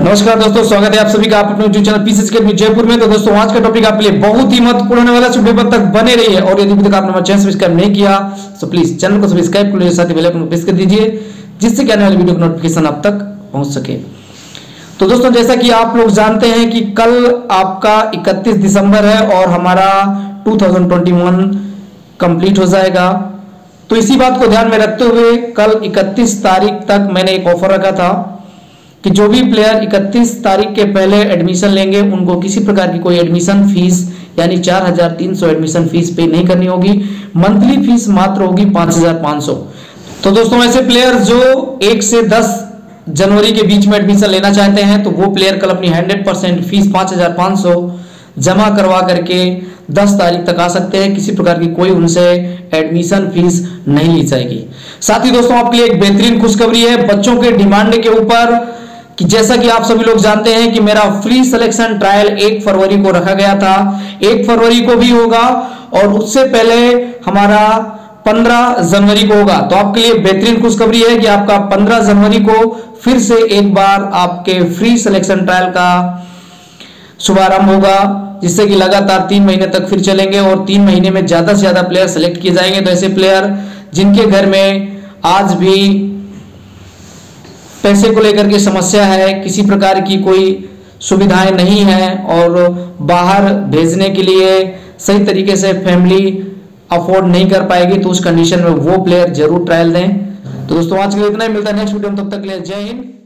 नमस्कार दोस्तों, स्वागत है आप सभी का अपने YouTube channel PCS academy Jaipur में। तो दोस्तों आज का टॉपिक आपके लिए बहुत ही महत्वपूर्ण होने वाला है, वीडियो तक बने रहिए। और यदि अभी तक आपने हमारा चैनल सब्सक्राइब नहीं किया तो प्लीज चैनल को सब्सक्राइब कर लीजिए, साथ ही बेल आइकन को प्रेस कर दीजिए जिससे कि आने वाली वीडियो की नोटिफिकेशन आप तक पहुंच सके। तो दोस्तों जैसा कि आप लोग जानते हैं कि कल आपका 31 दिसंबर है और हमारा 2021 कंप्लीट हो जाएगा। तो इसी बात को ध्यान में रखते हुए कल 31 तारीख तक मैंने एक ऑफर रखा था कि जो भी प्लेयर 31 तारीख के पहले एडमिशन लेंगे उनको किसी प्रकार की कोई एडमिशन फीस यानी 4300 एडमिशन फीस पे नहीं करनी होगी। मंथली फीस मात्र होगी 5500। तो दोस्तों ऐसे प्लेयर जो 1 से 10 जनवरी के बीच में एडमिशन लेना चाहते हैं तो वो प्लेयर कल अपनी 100% फीस 5500 जमा करवा करके 10 तारीख तक आ सकते हैं। किसी प्रकार की कोई उनसे एडमिशन फीस नहीं ली जाएगी। साथ ही दोस्तों आपके लिए एक बेहतरीन खुशखबरी है बच्चों के डिमांड के ऊपर कि जैसा कि आप सभी लोग जानते हैं कि मेरा फ्री सिलेक्शन ट्रायल 1 फरवरी को रखा गया था, 1 फरवरी को भी होगा और उससे पहले हमारा 15 जनवरी को होगा। तो आपके लिए बेहतरीन खुशखबरी है कि आपका 15 जनवरी को फिर से एक बार आपके फ्री सिलेक्शन ट्रायल का शुभारंभ होगा, जिससे कि लगातार 3 महीने तक फिर चलेंगे और 3 महीने में ज्यादा से ज्यादा प्लेयर सेलेक्ट किए जाएंगे। तो ऐसे प्लेयर जिनके घर में आज भी पैसे को लेकर के समस्या है, किसी प्रकार की कोई सुविधाएं नहीं है और बाहर भेजने के लिए सही तरीके से फैमिली अफोर्ड नहीं कर पाएगी, तो उस कंडीशन में वो प्लेयर जरूर ट्रायल दें। तो दोस्तों आज के लिए इतना ही, मिलता है नेक्स्ट वीडियो में, तब तक के लिए जय हिंद।